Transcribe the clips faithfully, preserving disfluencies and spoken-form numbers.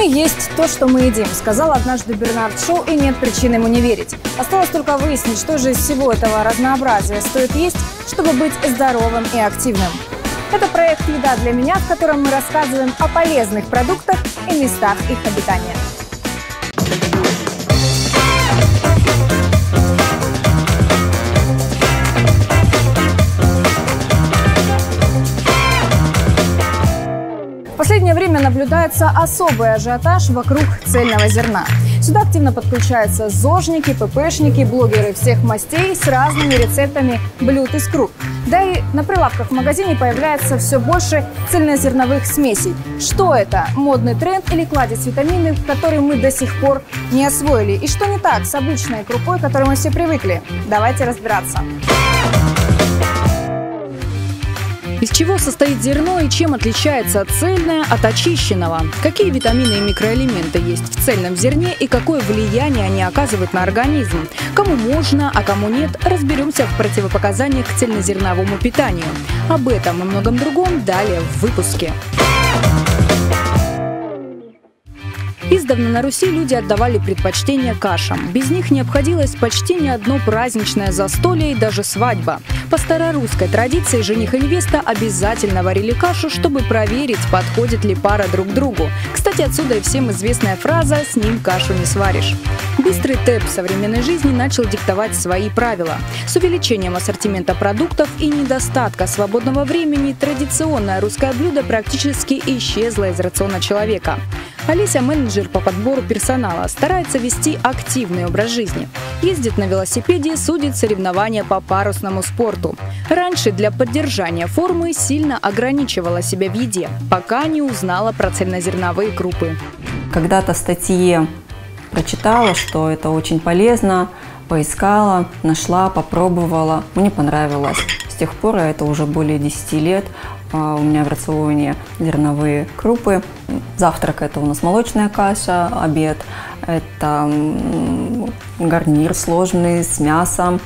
есть то, что мы едим», сказал однажды Бернард Шоу, и нет причин ему не верить. Осталось только выяснить, что же из всего этого разнообразия стоит есть, чтобы быть здоровым и активным. Это проект «Еда для меня», в котором мы рассказываем о полезных продуктах и местах их обитания. В последнее время наблюдается особый ажиотаж вокруг цельного зерна. Сюда активно подключаются зожники, ппшники, блогеры всех мастей с разными рецептами блюд из круп. Да и на прилавках в магазине появляется все больше цельнозерновых смесей. Что это? Модный тренд или кладезь витаминов, которые мы до сих пор не освоили? И что не так с обычной крупой, к которой мы все привыкли? Давайте разбираться. Из чего состоит зерно и чем отличается цельное от очищенного? Какие витамины и микроэлементы есть в цельном зерне и какое влияние они оказывают на организм? Кому можно, а кому нет, разберемся в противопоказаниях к цельнозерновому питанию. Об этом и многом другом далее в выпуске. Издавна на Руси люди отдавали предпочтение кашам. Без них не обходилось почти ни одно праздничное застолье и даже свадьба. По старорусской традиции жених и невеста обязательно варили кашу, чтобы проверить, подходит ли пара друг другу. Кстати, отсюда и всем известная фраза «с ним кашу не сваришь». Быстрый темп современной жизни начал диктовать свои правила. С увеличением ассортимента продуктов и недостатка свободного времени традиционное русское блюдо практически исчезло из рациона человека. Олеся, менеджер по подбору персонала, старается вести активный образ жизни. Ездит на велосипеде, судит соревнования по парусному спорту. Раньше для поддержания формы сильно ограничивала себя в еде, пока не узнала про цельнозерновые крупы. Когда-то в статье прочитала, что это очень полезно, поискала, нашла, попробовала, мне понравилось. С тех пор, это уже более десяти лет, у меня в рационе зерновые крупы. Завтрак – это у нас молочная каша, обед – это гарнир сложный с мясом,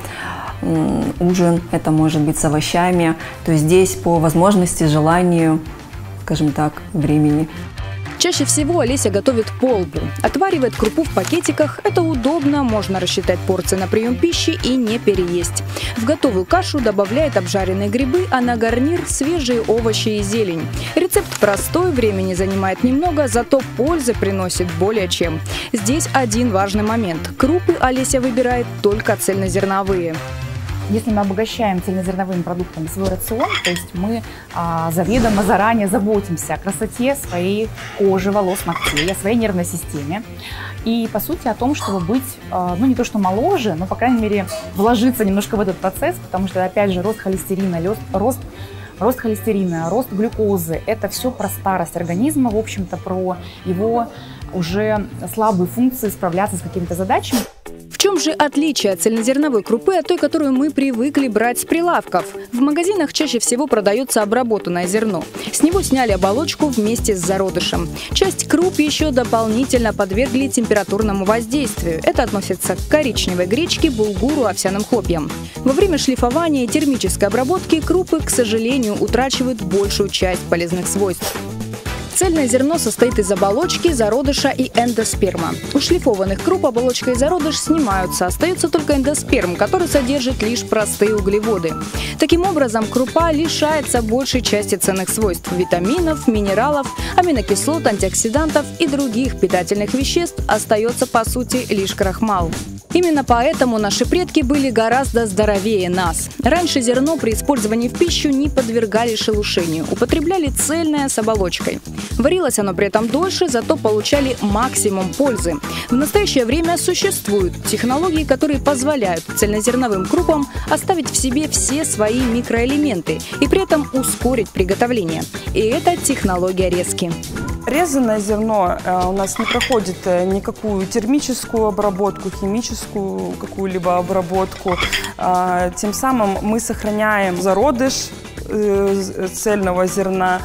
ужин – это может быть с овощами. То есть здесь по возможности, желанию, скажем так, времени. Чаще всего Олеся готовит полбу. Отваривает крупу в пакетиках. Это удобно, можно рассчитать порции на прием пищи и не переесть. В готовую кашу добавляет обжаренные грибы, а на гарнир свежие овощи и зелень. Рецепт простой, времени занимает немного, зато пользы приносит более чем. Здесь один важный момент. Крупы Олеся выбирает только цельнозерновые. Если мы обогащаем цельнозерновыми продуктами свой рацион, то есть мы а, заведомо заранее заботимся о красоте своей кожи, волос, ногтей, о своей нервной системе. И, по сути, о том, чтобы быть, а, ну, не то что моложе, но, по крайней мере, вложиться немножко в этот процесс, потому что, опять же, рост холестерина, рост, рост холестерина, рост глюкозы – это все про старость организма, в общем-то, про его уже слабые функции справляться с какими-то задачами. В чем же отличие цельнозерновой крупы от той, которую мы привыкли брать с прилавков? В магазинах чаще всего продается обработанное зерно. С него сняли оболочку вместе с зародышем. Часть круп еще дополнительно подвергли температурному воздействию. Это относится к коричневой гречке, булгуру, овсяным хлопьям. Во время шлифования и термической обработки крупы, к сожалению, утрачивают большую часть полезных свойств. Цельное зерно состоит из оболочки, зародыша и эндосперма. У шлифованных круп оболочка и зародыш снимаются, остается только эндосперм, который содержит лишь простые углеводы. Таким образом, крупа лишается большей части ценных свойств – витаминов, минералов, аминокислот, антиоксидантов и других питательных веществ, остается по сути лишь крахмал. Именно поэтому наши предки были гораздо здоровее нас. Раньше зерно при использовании в пищу не подвергали шелушению, употребляли цельное с оболочкой. Варилось оно при этом дольше, зато получали максимум пользы. В настоящее время существуют технологии, которые позволяют цельнозерновым крупам оставить в себе все свои микроэлементы и при этом ускорить приготовление. И это технология резки. Резаное зерно у нас не проходит никакую термическую обработку, химическую какую-либо обработку. Тем самым мы сохраняем зародыш цельного зерна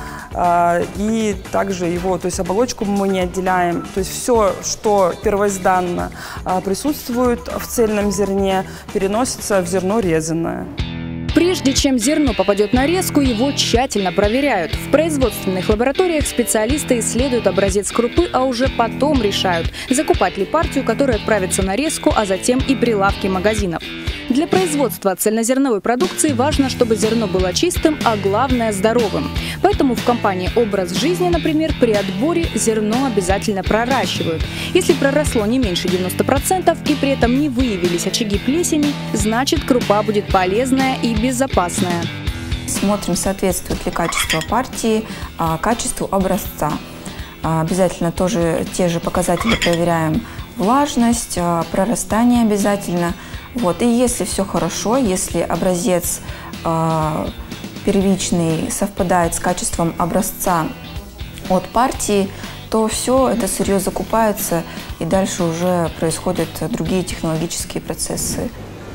и также его, то есть оболочку мы не отделяем. То есть все, что первозданно присутствует в цельном зерне, переносится в зерно резаное. Прежде чем зерно попадет на резку, его тщательно проверяют. В производственных лабораториях специалисты исследуют образец крупы, а уже потом решают, закупать ли партию, которая отправится на резку, а затем и прилавки магазинов. Для производства цельнозерновой продукции важно, чтобы зерно было чистым, а главное – здоровым. Поэтому в компании «Образ жизни», например, при отборе зерно обязательно проращивают. Если проросло не меньше девяноста процентов и при этом не выявились очаги плесени, значит, крупа будет полезная и безопасная. Смотрим, соответствует ли качество партии качеству образца. Обязательно тоже те же показатели проверяем: влажность, прорастание обязательно. Вот. И если все хорошо, если образец э, первичный совпадает с качеством образца от партии, то все это сырье закупается, и дальше уже происходят другие технологические процессы.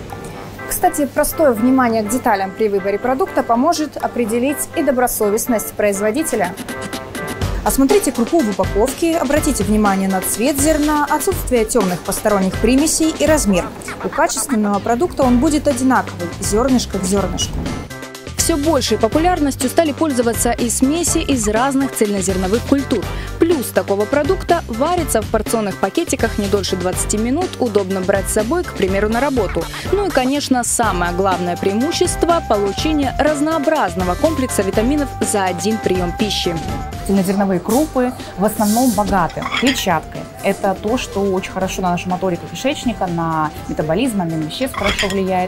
Кстати, простое внимание к деталям при выборе продукта поможет определить и добросовестность производителя. Осмотрите крупу в упаковке, обратите внимание на цвет зерна, отсутствие темных посторонних примесей и размер. У качественного продукта он будет одинаковый, зернышко к зернышку. Все большей популярностью стали пользоваться и смеси из разных цельнозерновых культур. Плюс такого продукта – варится в порционных пакетиках не дольше двадцати минут, удобно брать с собой, к примеру, на работу. Ну и, конечно, самое главное преимущество – получение разнообразного комплекса витаминов за один прием пищи. Цельнозерновые крупы в основном богаты клетчаткой. Это то, что очень хорошо на нашу моторику кишечника, на метаболизм, обмен веществ хорошо влияет.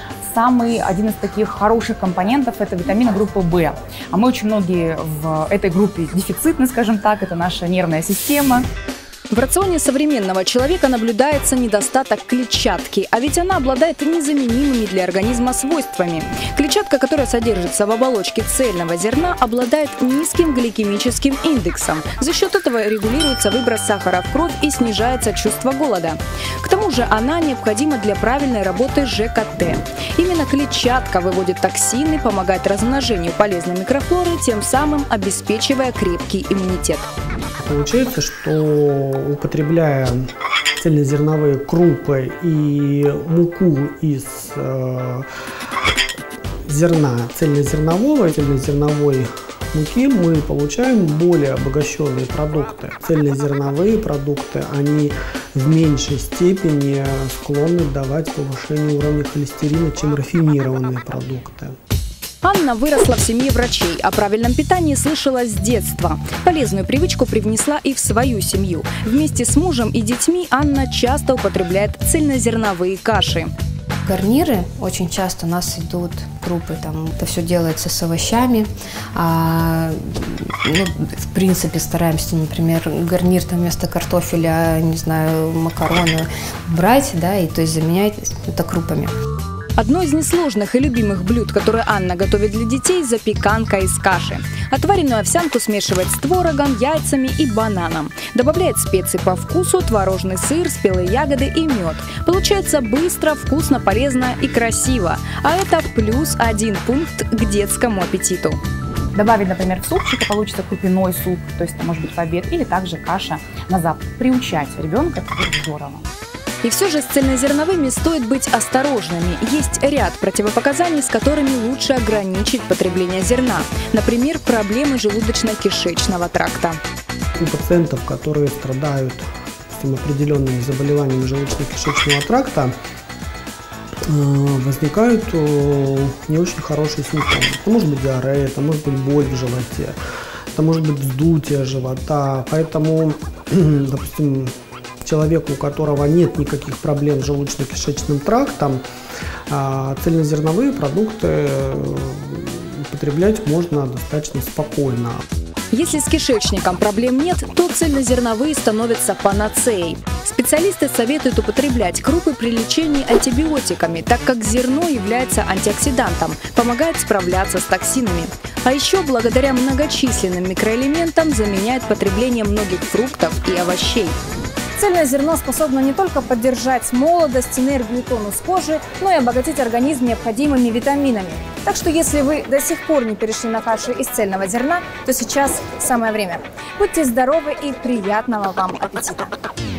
Самый один из таких хороших компонентов – это витамины группы В. А мы очень многие в этой группе дефицитны, скажем так, это наша нервная система. В рационе современного человека наблюдается недостаток клетчатки, а ведь она обладает незаменимыми для организма свойствами. Клетчатка, которая содержится в оболочке цельного зерна, обладает низким гликемическим индексом. За счет этого регулируется выброс сахара в кровь и снижается чувство голода. К тому же она необходима для правильной работы ЖКТ. Именно клетчатка выводит токсины, помогает размножению полезной микрофлоры, тем самым обеспечивая крепкий иммунитет. Получается, что употребляя цельнозерновые крупы и муку из э, зерна цельнозернового, цельнозерновой муки, мы получаем более обогащенные продукты. Цельнозерновые продукты, они в меньшей степени склонны давать повышение уровня холестерина, чем рафинированные продукты. Анна выросла в семье врачей, о правильном питании слышала с детства. Полезную привычку привнесла и в свою семью. Вместе с мужем и детьми Анна часто употребляет цельнозерновые каши. Гарниры очень часто у нас идут крупы, там это все делается с овощами. А, ну, в принципе, стараемся, например, гарнир там вместо картофеля, не знаю, макароны брать, да, и то есть заменять это крупами. Одно из несложных и любимых блюд, которое Анна готовит для детей – запеканка из каши. Отваренную овсянку смешивает с творогом, яйцами и бананом. Добавляет специи по вкусу, творожный сыр, спелые ягоды и мед. Получается быстро, вкусно, полезно и красиво. А это плюс один пункт к детскому аппетиту. Добавить, например, в супчик, и получится крупяной суп, то есть это может быть в обед, или также каша на завтрак. Приучать ребенка, это будет здорово. И все же с цельнозерновыми стоит быть осторожными. Есть ряд противопоказаний, с которыми лучше ограничить потребление зерна. Например, проблемы желудочно-кишечного тракта. У пациентов, которые страдают допустим, определенными заболеваниями желудочно-кишечного тракта, возникают не очень хорошие симптомы. Это может быть диарея, это может быть боль в животе, это может быть вздутие живота. Поэтому, допустим, человеку, у которого нет никаких проблем с желудочно-кишечным трактом, цельнозерновые продукты употреблять можно достаточно спокойно. Если с кишечником проблем нет, то цельнозерновые становятся панацеей. Специалисты советуют употреблять крупы при лечении антибиотиками, так как зерно является антиоксидантом, помогает справляться с токсинами. А еще благодаря многочисленным микроэлементам заменяет потребление многих фруктов и овощей. Цельное зерно способно не только поддержать молодость, энергию и тонус кожи, но и обогатить организм необходимыми витаминами. Так что если вы до сих пор не перешли на каши из цельного зерна, то сейчас самое время. Будьте здоровы и приятного вам аппетита!